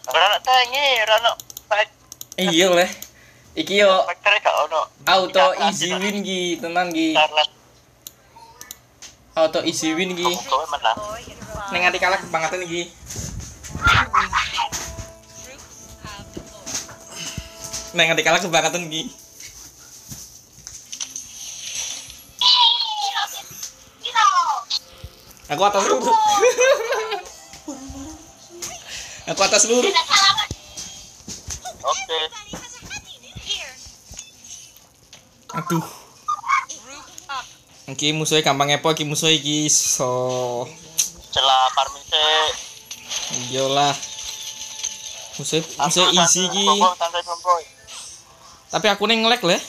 Ora tangi, ora ono. Iya leh. Iki yo Faktor gak ono. auto easy win ki, tenan ki. Auto easy win ki. Kowe menang. Ning nganti kalah kebangetan iki. Ning nganti kalah kebangetan iki. Aku atas lur. Aku atas lur. Oke. Aduh. Iki musuhnya gampang ngepo iki musuh iki so. Celah farming sik. Iyalah. Musuh easy iki. Tapi aku ning nge-lag leh.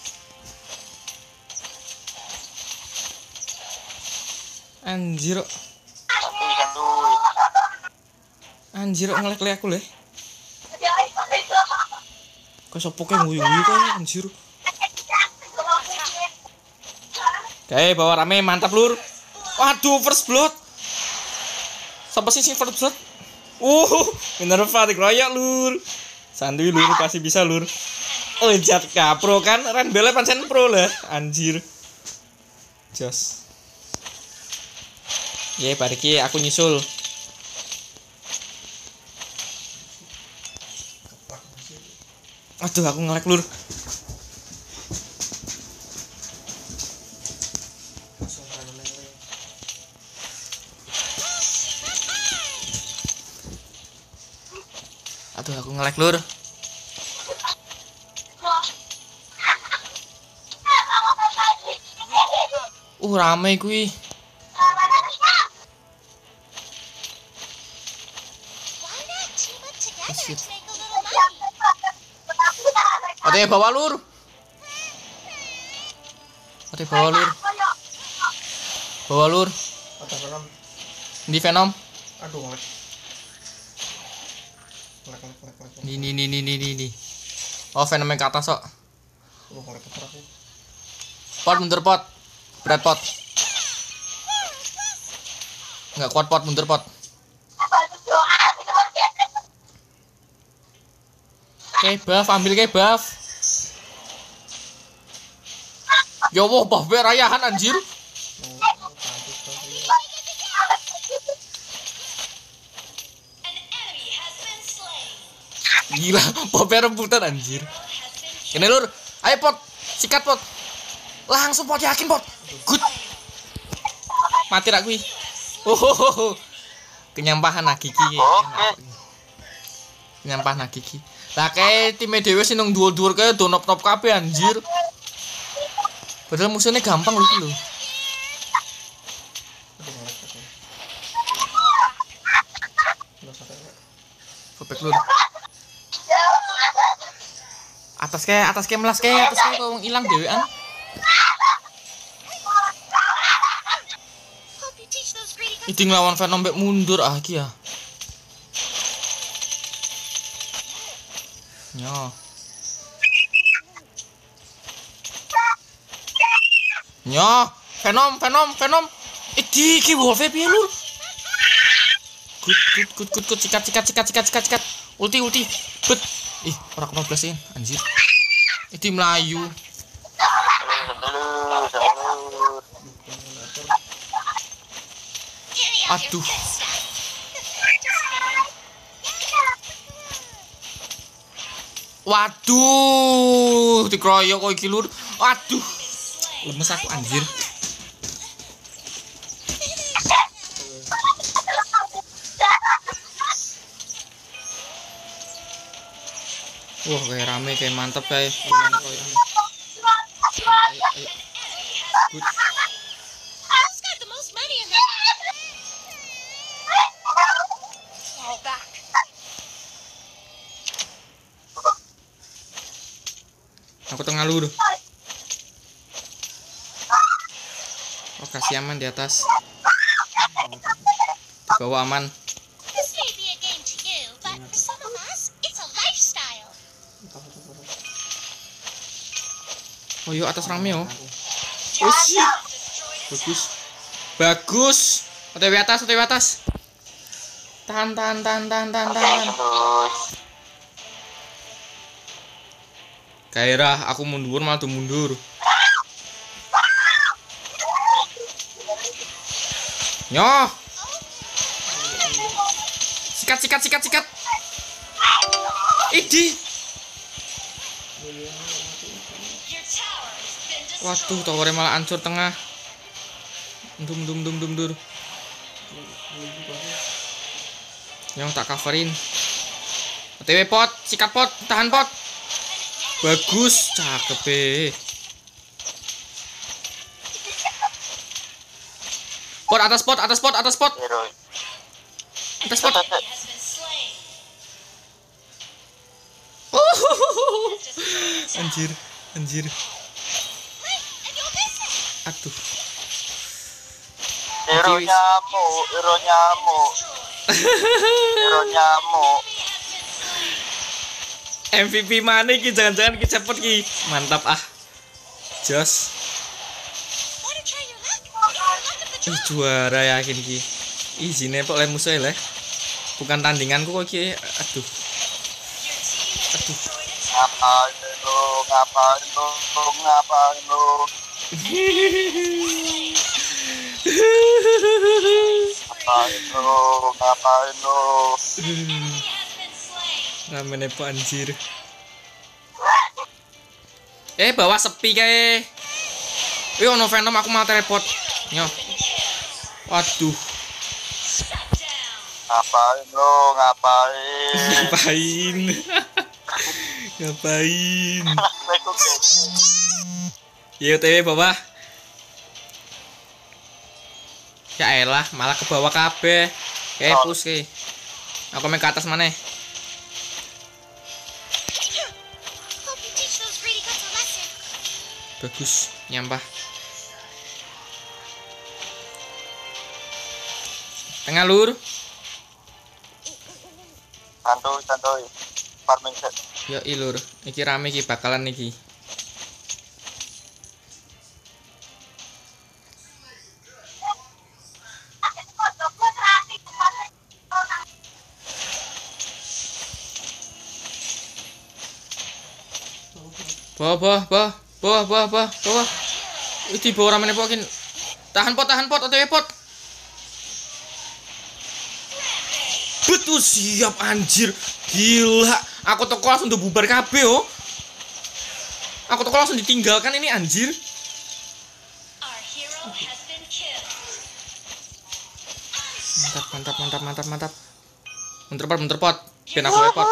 Anjir. Anjir nge-lag le aku leh. Kok sopo kae nguyu-nguyu kae anjir. Oke, bawa rame mantap lur. Waduh, first blood. Siapa sih first blood? Minerva dikeroyok lur. Santuy lur, pasti bisa lur. Oh, jat pro kan, Ranbele pancen pro lah, anjir. Jos. Ye, bariki aku nyusul. Aduh, aku nge-lag lur. Aduh, aku nge-lag lur. Rame kuwi. Ate bawa lur. Ate bawa lur. Bawa lur. Ada Venom. Di Venom. Aduh, ngelek. Ini. Oh, Venomnya ke atas kok. Ngelek aku. Pot mundur pot. Berat pot. Enggak kuat pot, mundur pot. Oke, buff, ambil ke buff. Ya Allah, buff rayahan anjir. Gila, buff rebutan anjir. Ini lur, ayo pot, sikat pot. Langsung pot, yakin pot. Good. Mati rak kuwi. Kenyampahan nah gigi. Kenyampahan nah gigi. Lah kae time dhewe sing nang dhuwur-dhuwur kae do nop-nop kabeh anjir. Padahal musuhnya gampang lho iki lho. Kopek lur. Atas kae melas kae, atas kae kok wong ilang dhewean. Iki nglawan Venom mbek mundur iki ya. Nyo, Venom. Iki wolf piye lur? Good, sikat. Ulti. Bet. Ih, ora kena blasin, anjir. Iki melayu. Aduh. Waduh, dikeroyok kok iki lur. Waduh. Lemes aku anjir. Wah, kayak rame, kayak mantep kayak. Good. Aku tengah lur. Oh, kasih aman di atas. Di bawah aman. Oh yuk atas rame oh. Oh shit. Bagus. OTW atas. Tahan. Terus. Gairah, aku mundur malah tuh mundur. Nyoh. Sikat. Idi. Waduh, towernya malah hancur tengah. Dum. Yang tak coverin. OTW pot, sikat pot, tahan pot. Bagus, cakep Pot atas pot. Hero. Atas pot. Anjir. Aduh. Hero nyamuk. MVP mana ki, jangan-jangan ki cepet ki. Mantap ah. Jos. Juara yakin ki. Izine kok le musuh le. Bukan tandinganku kok ki. Aduh. Ngapain lu? Ngapain lu? Ramene po anjir. Bawah sepi kae. Ono Venom aku mau teleport. Nyo. Waduh. Ngapain lu? Ngapain? Yo TW bawah. Ya elah, malah ke bawah kabeh. Kayak push kayak. Aku main ke atas mana? Bagus, nyampah. Tengah lur. Santuy. Farming set. Yo ilur, iki rame iki bakalan iki. Bawah. Iki bawah ramene pokin. Tahan pot, OTW pot. Betul siap anjir. Gila, aku toko langsung udah bubar kabeh oh. Aku toko langsung ditinggalkan ini anjir. Mantap. Munter pot. Biar aku repot.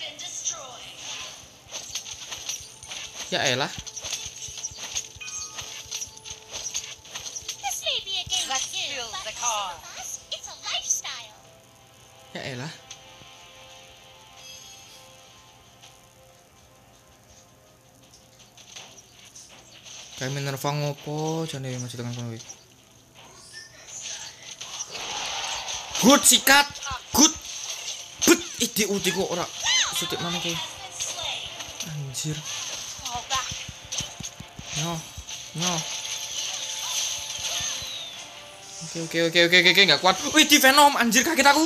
Ya elah. Ya elah. Kayak Minerva ngopo jane masih tekan kono iki. Good sikat. Good. Bet ide uti kok ora sutik mana kayak. Anjir. No. Oke, enggak kuat. Wih, di Venom anjir kaget aku.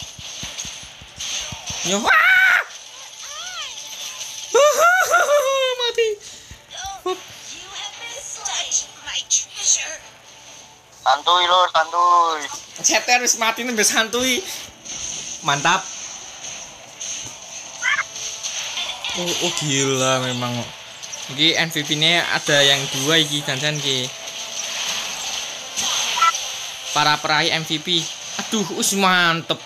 Nyo. Mati. Santuy. Ceter wis mati nembes santuy. Mantap. Oh gila memang. Iki MVP-nya ada yang 2 iki dandan iki. Para peraih MVP. Aduh, mantep.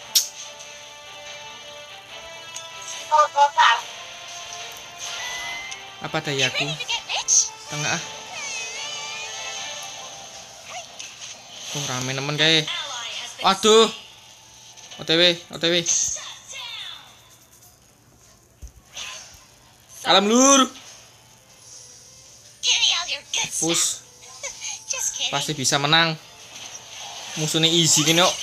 Apa dayaku? Tengah. Oh, rame nemen kae. Waduh. OTW. Alam lur. Push. Pasti bisa menang. Musuhnya easy gini kok.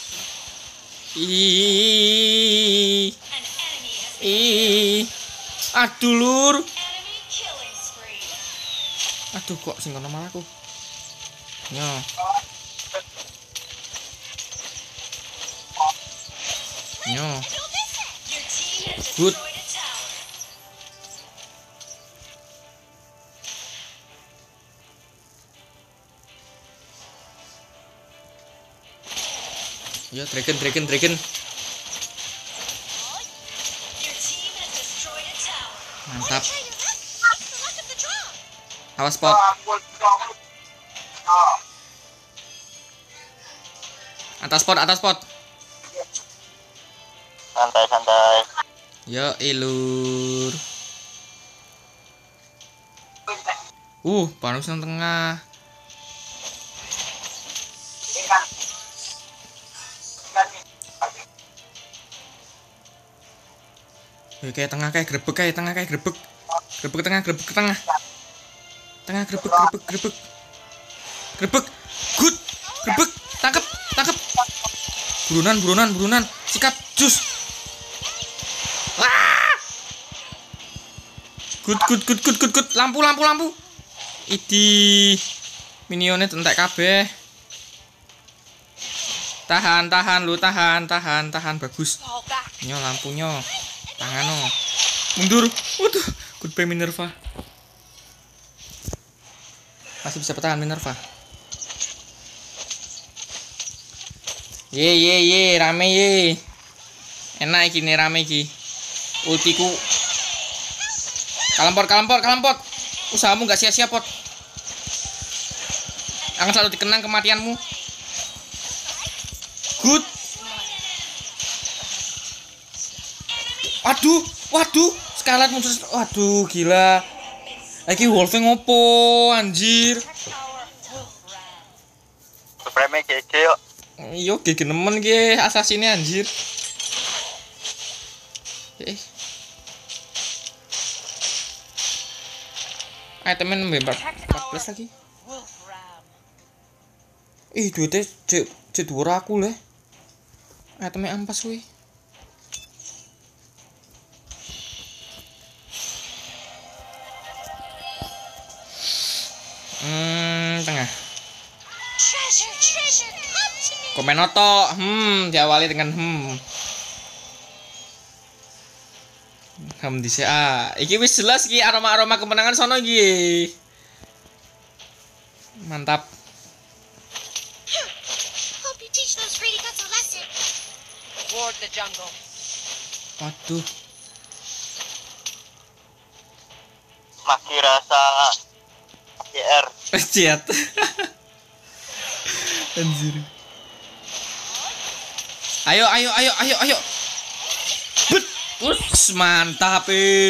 Aduh lur. Aduh kok sing kono malah aku. Nyo. Yo. Good. Yo, dragon. Mantap. Awas spot. Atas spot. Santai. Yo, ilur. Panus nang tengah. Kayak tengah kayak grebek Grebek ke tengah. Tengah grebek. Good. Grebek, tangkep. Burunan. Sikat, jus. Good. Lampu. Idi. Minionnya entek kabeh. Tahan lu, tahan. Bagus. Nyo lampunya. Tangan no. Mundur. Waduh, goodbye Minerva. Masih bisa bertahan Minerva. Ye, rame ye. Enak iki nih rame iki. Ultiku. Kalampot. Usahamu gak sia-sia, Pot. Akan selalu dikenang kematianmu. Good. Waduh, Scarlet muncul. Waduh, gila. Lagi Wolfing ngopo, anjir. Supreme GG yuk. Yo, GG nemen ge assassin-nya anjir. Itemnya 14 lagi. Duitnya cedura aku leh. Itemnya ampas weh. Tengah. Komen oto. Diawali dengan di CA. Iki wis jelas ki aroma kemenangan sono iki. Mantap. Waduh. Masih rasa GR. Ciat. Anjir. Ayo. Bet. Mantap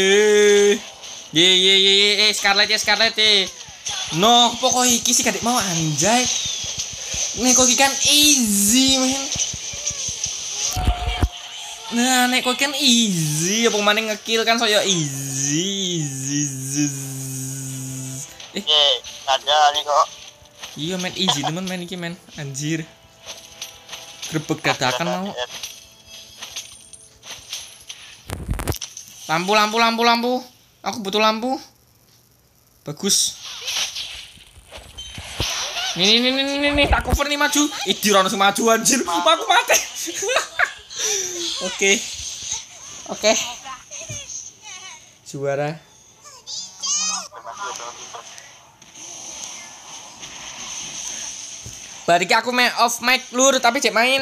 Ye Scarlet. No, pokoknya iki sih kadek mau anjay. Nek kok kan easy, men. Nah, nek kok kan easy, apa maning ngekill kan saya easy. Ada nih kok. Iya, men easy temen main iki, men. Anjir. Grebek dadakan mau. Lampu. Aku butuh lampu. Bagus. Nih, tak cover nih maju. Idi rono maju anjir. Aku mati. Oke. Juara. Bariki aku main off mic lur tapi cek main.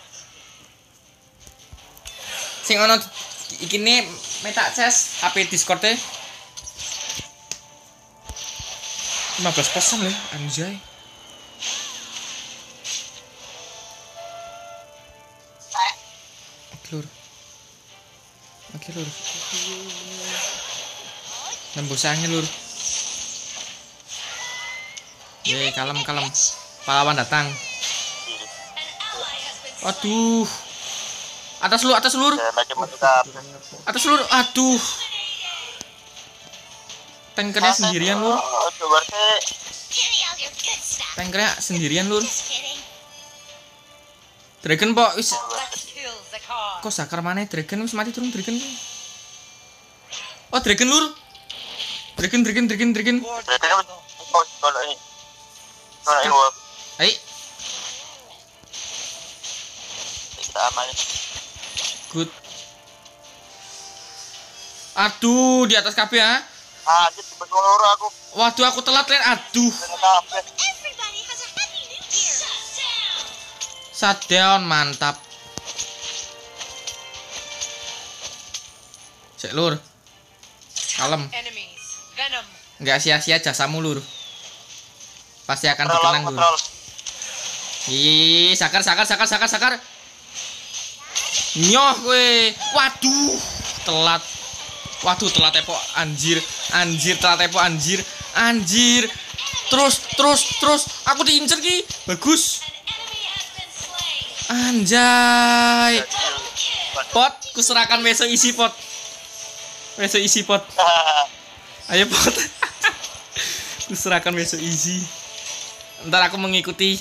Sing ono iki ne meta chess HP Discord-e. 15% lho anjay. Oke lur. Nembus angin lur. Kalem. Pahlawan datang. Waduh. Atas lur. Atas lur. Aduh. Tankernya sendirian lur. Tankernya sendirian lur. Dragon po wis. Kok sakar mana Dragon wis mati turun Dragon. Oh Dragon lur. Dragon. Ayo. Kita aman. Good. Aduh, di atas KB ya. Anjir betul loro aku. Waduh, aku telat, Len. Aduh. Kabeh. Shutdown, mantap. Cek, Lur. Kalem. Nggak sia-sia jasamu, Lur. Pasti akan dikenang, Lur. Kontrol. Ih, sakar. Nyoh kowe. Waduh, telat. Waduh, telat tepo anjir. Telat tepo anjir. Terus. Aku diincer ki. Bagus. Anjay. Pot, kuserahkan besok isi pot. Ayo pot. Kuserahkan besok isi. Ntar aku mengikuti.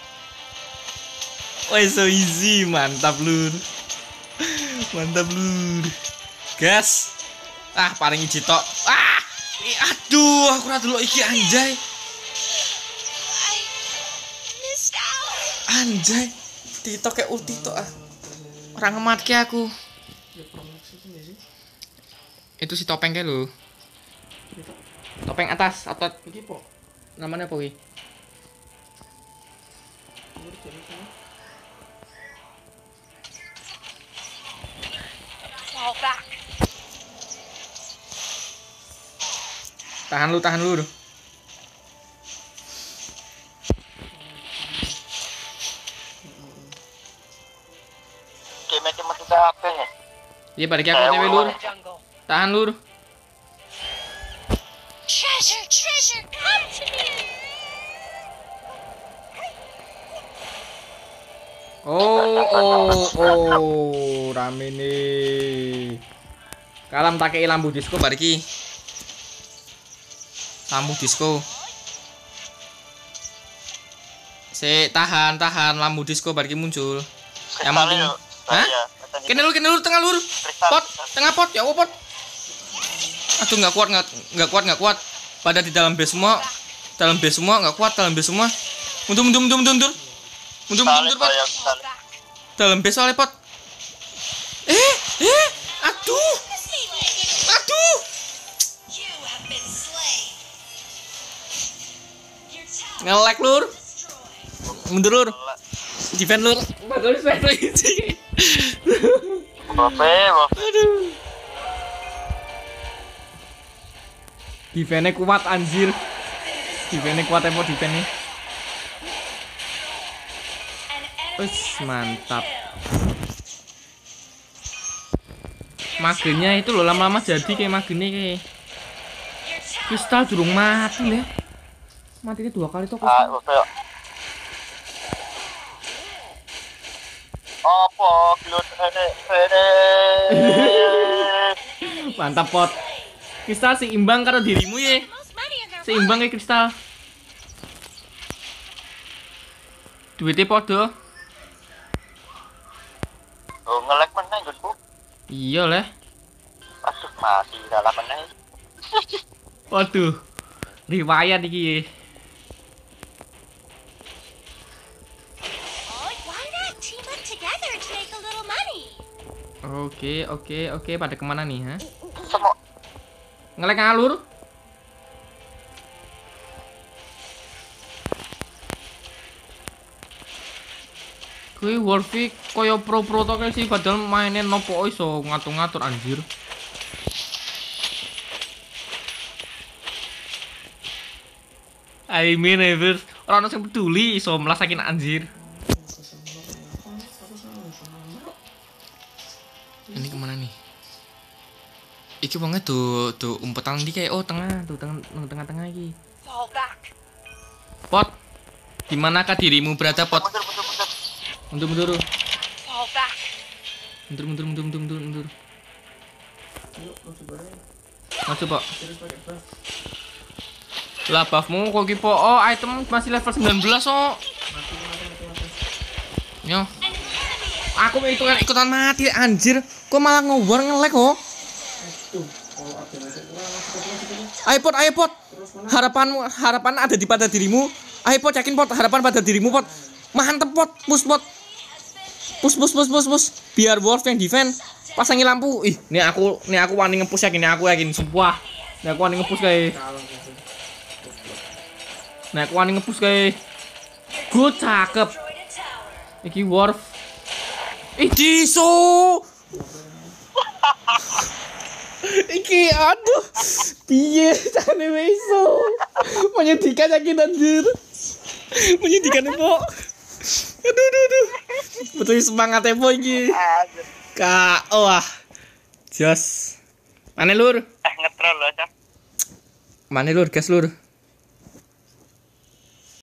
So easy, mantap lur. Gas. Paling iji tok. Aduh, aku ora delok iki anjay. Anjay. Titok kayak ulti tok Orang ngematke aku. Itu si topeng kayak lho. Topeng atas atau Iki po. namanya apa iki? Tahan lu. Game mati kabeh ya. Iya, balik aku dewe lur. Tahan lur. Treasure, come to me. Oh, rame nih. Kalam tak kei lampu disco bariki. Lampu disco. Tahan lampu disco bariki muncul. Yang penting. Hah? Kene lur tengah lur. Pot, tengah pot ya pot. Aduh nggak kuat. Pada di dalam base semua. Nggak kuat dalam base semua. Mundur pot. Dalam base soalnya pot. Aduh. Nge-lag lur. Mundur lur. Defend lur. Bagus. Aduh. Defense-nya kuat anjir. Defense-nya kuat tempo defense-nya. Mantap. Magenya itu loh lama-lama jadi kayak magenya kayak. Kristal durung mati leh. Matinya 2 kali tuh kristal. Apa kilo ini? Mantap pot. Kristal seimbang karo dirimu ye. Seimbang kayak kristal. Duitnya podo. Oh, nge-lag meneh nggonku. Iya leh. Aduh, mati dalam meneh. Waduh. Riwayat iki ye. Oke. Pada kemana nih, ha? Semua Ngelek ngalur. Kuwi Wolfie koyo pro to kae sih padahal mainin nopo iso ngatur-ngatur anjir. I mean ever orang sing peduli iso melasakin anjir. Ini kemana nih? Iki wongnya tuh umpetan di kayak tengah iki. Pot, di manakah dirimu berada pot? Mundur. Mundur. Maju pak. Lah buffmu kok ki po? Item masih level 19 Yo. Aku ikutan mati anjir. Kok malah ngewar nge-lag Ayo pot. Harapan ada pada dirimu. Ayo pot, yakin pot, harapan pada dirimu pot. Mantep pot, push pot. Push. Biar Wolf yang defend. Pasangi lampu. Ih, ini aku wani nge-push yakin, aku yakin sumpah. Ini aku wani nge-push kayak. Kalah gitu. Nah, aku wani nge-push kayak. Good, cakep. Iki Wolf. Ih, diso. Iki aduh. Piye carane iso? Menyedihkan yakin anjir. Menyedihkan po. Aduh. Betul semangat po iki. Kak, wah. Jos. Mana lur? Ngetrol loh, Cak. Mana lur, gas lur.